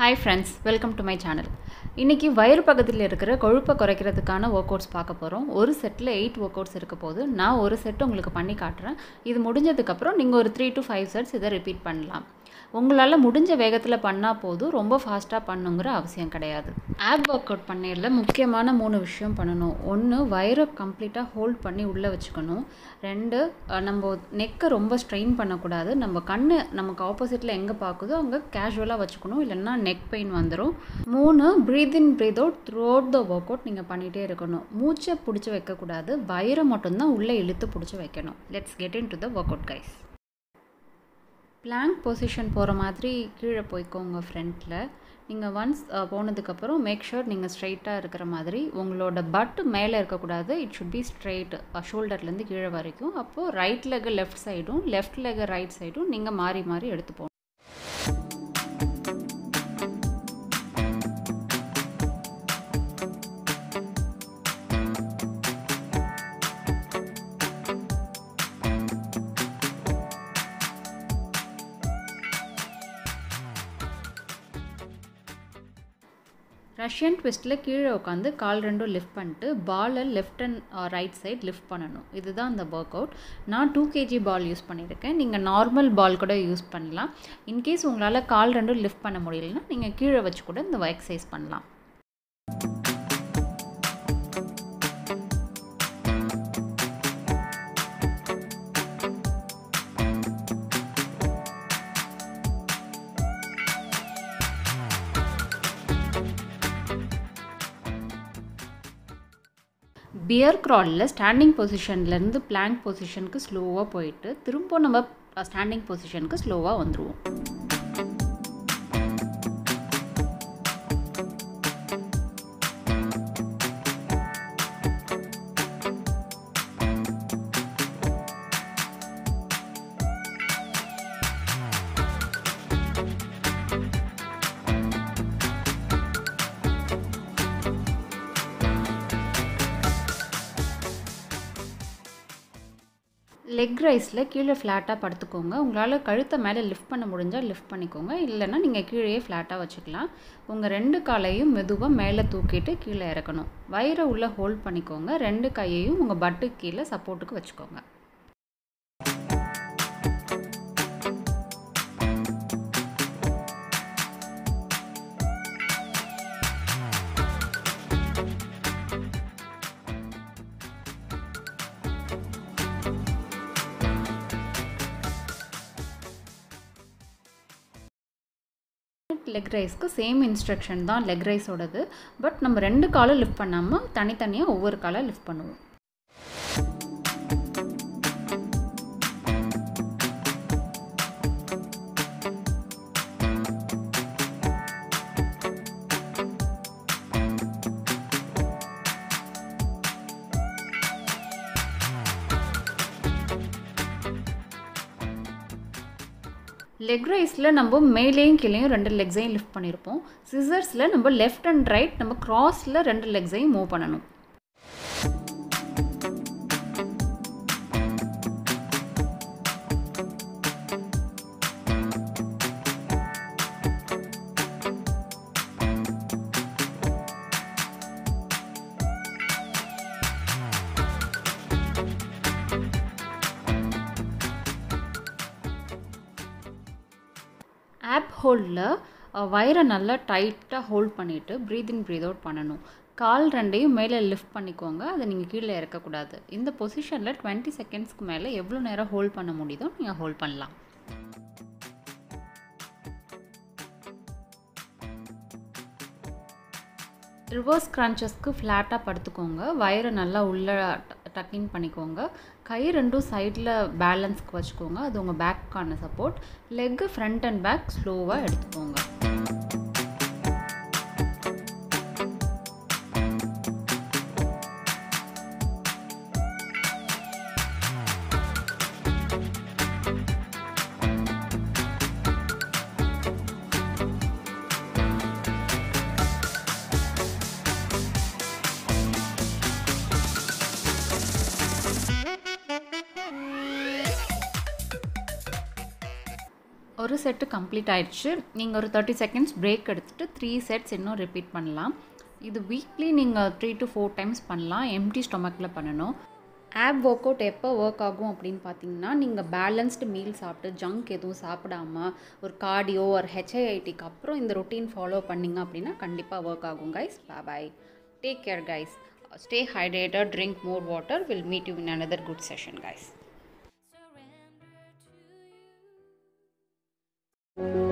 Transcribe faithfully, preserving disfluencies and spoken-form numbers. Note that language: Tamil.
Hi friends, welcome to my channel. இன்னைக்கு வயிறு பக்கத்தில் இருக்கிற கொழுப்பை குறைக்கிறதுக்கான ஒர்க் அவுட்ஸ் பார்க்க போகிறோம். ஒரு செட்டில் எயிட் ஒர்க் அவுட்ஸ் இருக்க போது நான் ஒரு செட் உங்களுக்கு பண்ணி காட்டுறேன். இது முடிஞ்சதுக்கப்புறம் நீங்கள் ஒரு த்ரீ டு ஃபைவ் செட்ஸ் இதை ரிப்பீட் பண்ணலாம். உங்களால் முடிஞ்ச வேகத்தில் பண்ணால் போதும், ரொம்ப ஃபாஸ்ட்டாக பண்ணுங்கிற அவசியம் கிடையாது. ஆப் ஒர்க் அவுட் பண்ணையில் முக்கியமான மூணு விஷயம் பண்ணணும். ஒன்று, வயிறை கம்ப்ளீட்டாக ஹோல்ட் பண்ணி உள்ளே வச்சுக்கணும். ரெண்டு, நம்ம நெக்கை ரொம்ப ஸ்ட்ரெயின் பண்ணக்கூடாது. நம்ம கண் நமக்கு ஆப்போசிட்டில் எங்கே பார்க்குதோ அங்கே கேஷுவலாக வச்சுக்கணும், இல்லைன்னா நெக் பெயின் வந்துடும். மூணு, breathe in breathe out throughout the workout நீங்கள் பண்ணிகிட்டே இருக்கணும். மூச்சை பிடிச்சி வைக்கக்கூடாது, வயிறை மட்டும்தான் உள்ளே இழுத்து பிடிச்சி வைக்கணும். Let's get into the workout guys. Plank position போகிற மாதிரி கீழே போய்க்கோங்க. ஃப்ரண்ட்டில் நீங்கள் ஒன்ஸ் போனதுக்கப்புறம் மேக் ஷூர் நீங்கள் ஸ்ட்ரைட்டாக இருக்கிற மாதிரி. உங்களோட பட்டு மேலே இருக்கக்கூடாது, இட் ஷுட் பி ஸ்ட்ரைட் ஷோல்டர்லேருந்து கீழே வரைக்கும். அப்போது ரைட் லெக் லெஃப்ட் சைடும் லெஃப்ட் லெக் ரைட் சைடும் நீங்கள் மாறி மாறி எடுத்து போகணும். ரஷ்யன் ட்விஸ்ட்டில் கீழே உட்காந்து கால் ரெண்டும் லிஃப்ட் பண்ணிட்டு பாலை left and right side lift பண்ணணும். இதுதான் அந்த ஒர்க் அவுட். நான் டூ கேஜி பால் யூஸ் பண்ணியிருக்கேன். நீங்கள் நார்மல் பால் கூட யூஸ் பண்ணலாம். இன்கேஸ் உங்களால் கால் ரெண்டும் லிஃப்ட் பண்ண முடியலன்னா நீங்கள் கீழே வச்சு கூட இந்த எக்ஸசைஸ் பண்ணலாம். பியர் க்ராலில் ஸ்டாண்டிங் பொசிஷன்லேருந்து பிளாங்க் பொசிஷனுக்கு ஸ்லோவாக போயிட்டு திரும்ப நம்ம ஸ்டாண்டிங் பொசிஷனுக்கு ஸ்லோவாக வந்துடுவோம். லெக் ரைஸில் கீழே ஃப்ளாட்டாக படுத்துக்கோங்க. உங்களால் கழுத்தை மேலே லிஃப்ட் பண்ண முடிஞ்சால் லிஃப்ட் பண்ணிக்கோங்க, இல்லைன்னா நீங்கள் கீழே ஃப்ளாட்டாக வச்சுக்கலாம். உங்கள் ரெண்டு காலையும் மெதுவாக மேலே தூக்கிட்டு கீழே இறக்கணும். வயிறை உள்ளே ஹோல்ட் பண்ணிக்கோங்க. ரெண்டு கையையும் உங்கள் பட்டுக்கு கீழே சப்போர்ட்டுக்கு வச்சுக்கோங்க. லெக் ரைஸ்க்கு சேம் இன்ஸ்ட்ரக்ஷன் தான் லெக் ரைஸோடது. பட் நம்ம ரெண்டு காலை லிஃப்ட் பண்ணாமல் தனித்தனியாக ஒவ்வொரு காலை லிஃப்ட் பண்ணுவோம். லெக் ரைஸில் நம்ம மேலேயும் கீழேயும் ரெண்டு லெக்ஸையும் லிஃப்ட் பண்ணியிருப்போம். சிசர்ஸில் நம்ம லெஃப்ட் அண்ட் ரைட் நம்ம க்ராஸில் ரெண்டு லெக்ஸையும் மூவ் பண்ணணும். ஆப் ஹோல்டில் வயிறை நல்லா டைட்டாக ஹோல்ட் பண்ணிவிட்டு ப்ரீத் இன் ப்ரீத் அவுட் பண்ணணும். கால் ரெண்டையும் மேலே லிஃப்ட் பண்ணிக்கோங்க, அதை நீங்கள் கீழே இறக்கக்கூடாது. இந்த பொசிஷனில் டுவெண்ட்டி செகண்ட்ஸ்க்கு மேலே எவ்வளோ நேரம் ஹோல்ட் பண்ண முடியுதோ நீங்கள் ஹோல்ட் பண்ணலாம். ரிவர்ஸ் கிரன்ச்சஸ்க்கு ஃப்ளாட்டாக படுத்துக்கோங்க. வயிறை நல்லா உள்ளே டக்கின் பண்ணிக்கோங்க. கை ரெண்டும் சைடில் பேலன்ஸ்க்கு வச்சுக்கோங்க, அது உங்கள் பேக்கான support. Leg front and back ஸ்லோவாக எடுத்துக்கோங்க. ஒரு செட்டு கம்ப்ளீட் ஆயிடுச்சு. நீங்கள் ஒரு தேர்ட்டி செகண்ட்ஸ் பிரேக் எடுத்துகிட்டு த்ரீ செட்ஸ் இன்னும் ரிப்பீட் பண்ணலாம். இது வீக்லி நீங்கள் த்ரீ டு ஃபோர் டைம்ஸ் பண்ணலாம். எம்டி ஸ்டொமக்கில் பண்ணணும். ஆப் ஒர்க் அவுட் எப்போ ஒர்க் ஆகும் அப்படின்னு பார்த்தீங்கன்னா, நீங்கள் பேலன்ஸ்டு மீல் சாப்பிட்டு ஜங்க் எதுவும் சாப்பிடாம ஒரு கார்டியோ ஒரு ஹெச்ஐஐடிக்கு அப்புறம் இந்த ரொட்டீன் ஃபாலோ பண்ணிங்க அப்படின்னா கண்டிப்பாக ஒர்க் ஆகும் guys. Bye. Take care guys. Stay hydrated, drink more water. We'll meet you in another good session, guys.